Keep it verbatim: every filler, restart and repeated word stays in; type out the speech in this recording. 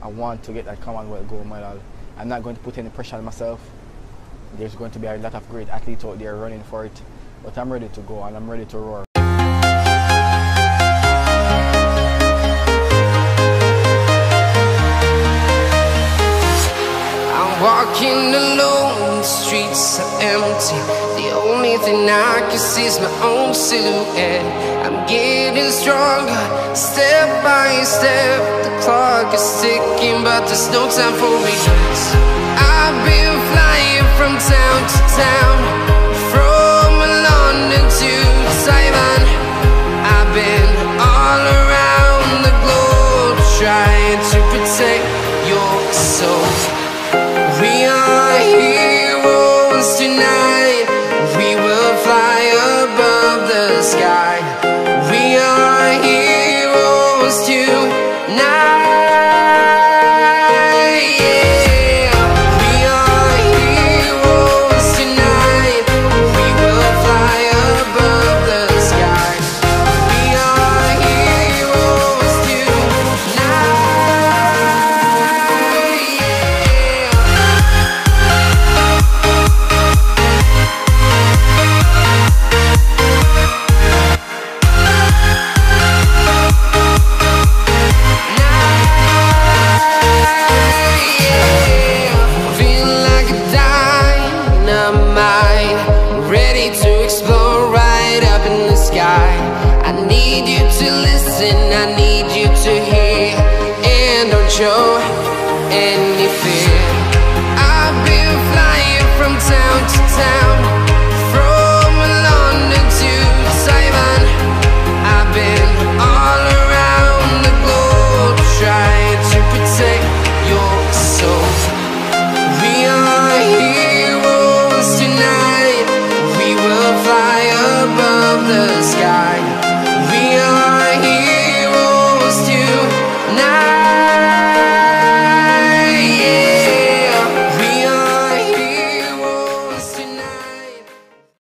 want to get that Commonwealth gold medal. I'm not going to put any pressure on myself. There's going to be a lot of great athletes out there running for it, but I'm ready to go and I'm ready to roar. Walking alone, the streets are empty. The only thing I can see is my own silhouette. I'm getting stronger, step by step. The clock is ticking, but there's no time for regrets. I've been flying from town to town, from London to Taiwan. I've been all around the globe, trying to protect your soul. We are heroes tonight. We will fly above the sky. We are heroes tonight. Yeah. We are heroes tonight. We will fly above the sky. We are heroes tonight. I need you to listen, I need you to hear, and don't show any fear. I've been flying from town to town,